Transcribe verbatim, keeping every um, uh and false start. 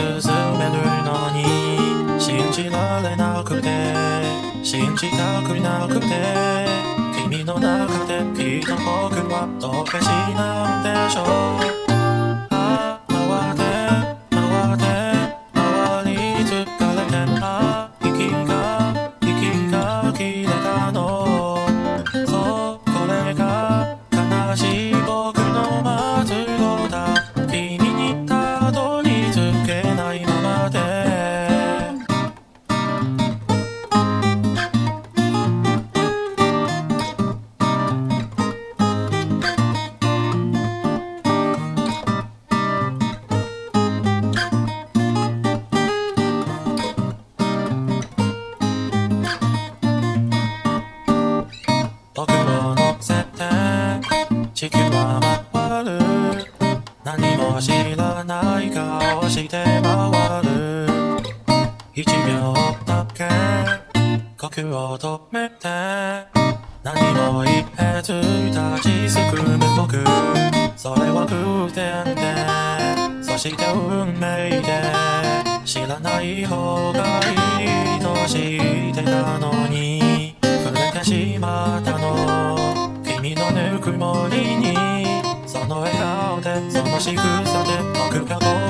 進めるのに信じられなくて信じたくなくて君の中できっと僕はどけしなんでしょうあ慌て慌て回り疲れてあ息が息が切れたのそうこれが悲しい僕の末路だ君にたどり着けないままで僕を乗せて地球は回る何も知らない顔して回る一秒だけ呼吸を止めて何も言えず立ちすくむ僕それは偶然でそして運命で知らない方がいいと知ってたのに触れてしまったの君のぬくもりにその笑顔でその仕草で僕が